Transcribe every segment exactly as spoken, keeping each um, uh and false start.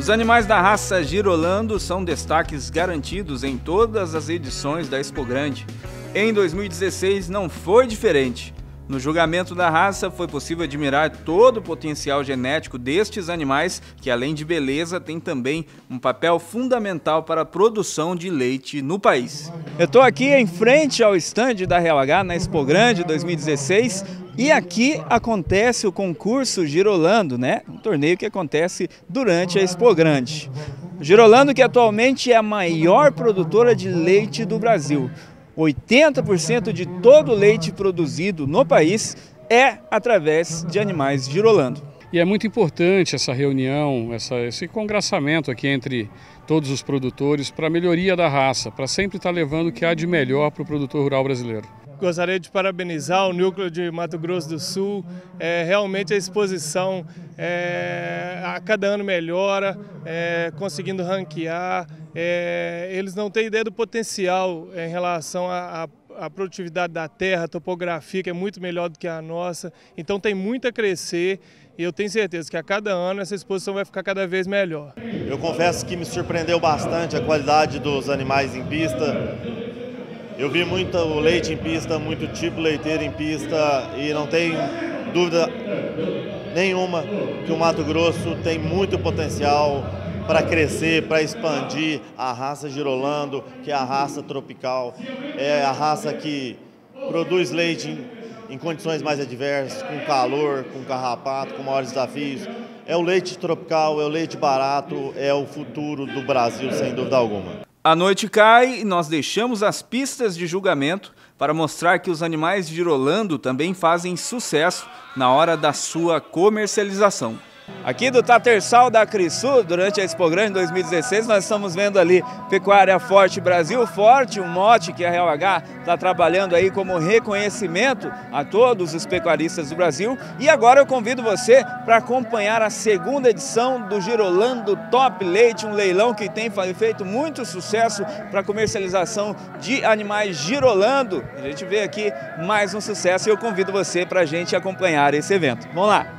Os animais da raça Girolando são destaques garantidos em todas as edições da Expo Grande. Em dois mil e dezesseis não foi diferente. No julgamento da raça foi possível admirar todo o potencial genético destes animais, que além de beleza, tem também um papel fundamental para a produção de leite no país. Eu estou aqui em frente ao estande da Real H na Expo Grande dois mil e dezesseis e aqui acontece o concurso Girolando, né? Um torneio que acontece durante a Expo Grande. Girolando, que atualmente é a maior produtora de leite do Brasil. oitenta por cento de todo o leite produzido no país é através de animais Girolando. E é muito importante essa reunião, essa, esse congraçamento aqui entre todos os produtores para a melhoria da raça, para sempre estar levando o que há de melhor para o produtor rural brasileiro. Gostaria de parabenizar o Núcleo de Mato Grosso do Sul. É, realmente a exposição é, a cada ano melhora, é, conseguindo ranquear. É, eles não têm ideia do potencial em relação à, à produtividade da terra, a topografia, que é muito melhor do que a nossa. Então tem muito a crescer e eu tenho certeza que a cada ano essa exposição vai ficar cada vez melhor. Eu confesso que me surpreendeu bastante a qualidade dos animais em pista. Eu vi muito leite em pista, muito tipo leiteiro em pista e não tem dúvida nenhuma que o Mato Grosso tem muito potencial para crescer, para expandir a raça Girolando, que é a raça tropical, é a raça que produz leite em, em condições mais adversas, com calor, com carrapato, com maiores desafios. É o leite tropical, é o leite barato, é o futuro do Brasil, sem dúvida alguma. A noite cai e nós deixamos as pistas de julgamento para mostrar que os animais Girolando também fazem sucesso na hora da sua comercialização. Aqui do Tatersal da Crisul, durante a Expo Grande dois mil e dezesseis, nós estamos vendo ali Pecuária Forte Brasil Forte, um mote que a Real H está trabalhando aí como reconhecimento a todos os pecuaristas do Brasil. E agora eu convido você para acompanhar a segunda edição do Girolando Top Leite, um leilão que tem feito muito sucesso para a comercialização de animais Girolando. A gente vê aqui mais um sucesso e eu convido você para a gente acompanhar esse evento. Vamos lá!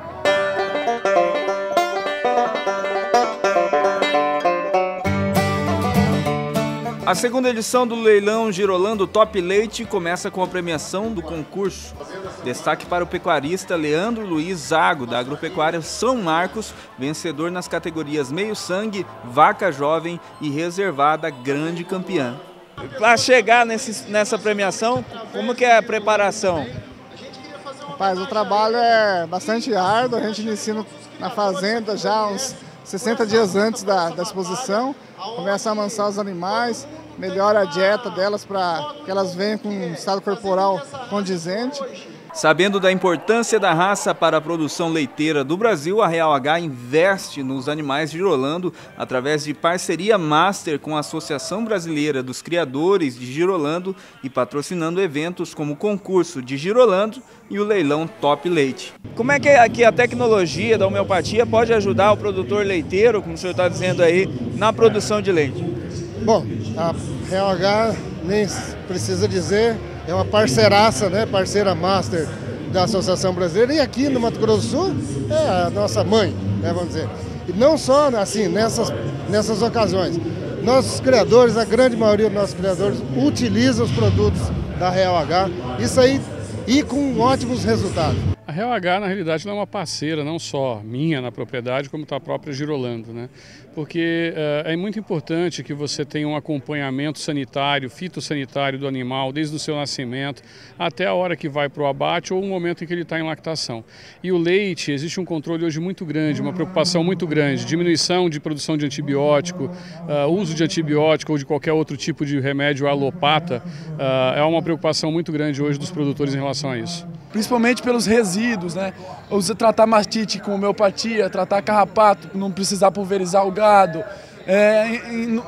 A segunda edição do leilão Girolando Top Leite começa com a premiação do concurso. Destaque para o pecuarista Leandro Luiz Zago, da Agropecuária São Marcos, vencedor nas categorias meio sangue, vaca jovem e reservada grande campeã. Para chegar nesse, nessa premiação, como que é a preparação? Rapaz, o trabalho é bastante árduo, a gente inicia na fazenda já uns sessenta dias antes da, da exposição, começa a amansar os animais, melhora a dieta delas para que elas venham com um estado corporal condizente. Sabendo da importância da raça para a produção leiteira do Brasil, a Real H investe nos animais Girolando através de parceria master com a Associação Brasileira dos Criadores de Girolando e patrocinando eventos como o concurso de Girolando e o leilão Top Leite. Como é que aqui a tecnologia da homeopatia pode ajudar o produtor leiteiro, como o senhor está dizendo aí, na produção de leite? Bom, a Real H nem precisa dizer, é uma parceiraça, né, parceira master da Associação Brasileira e aqui no Mato Grosso do Sul é a nossa mãe, né, vamos dizer. E não só assim, nessas, nessas ocasiões. Nossos criadores, a grande maioria dos nossos criadores utilizam os produtos da Real H, isso aí e com ótimos resultados. A Real H, na realidade, não é uma parceira, não só minha na propriedade, como está a própria Girolando, né? Porque uh, é muito importante que você tenha um acompanhamento sanitário, fitossanitário do animal, desde o seu nascimento até a hora que vai para o abate ou o momento em que ele está em lactação. E o leite, existe um controle hoje muito grande, uma preocupação muito grande, diminuição de produção de antibiótico, uh, uso de antibiótico ou de qualquer outro tipo de remédio alopata, uh, é uma preocupação muito grande hoje dos produtores em relação a isso. Principalmente pelos resíduos, né? Você tratar mastite com homeopatia, tratar carrapato, não precisar pulverizar o gado. É, em,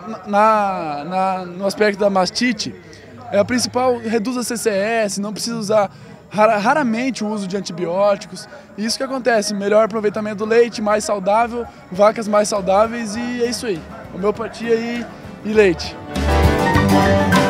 na, na, no aspecto da mastite, é a principal, reduz a C C S, não precisa usar raramente o uso de antibióticos. Isso que acontece, melhor aproveitamento do leite, mais saudável, vacas mais saudáveis e é isso aí. Homeopatia e, e leite.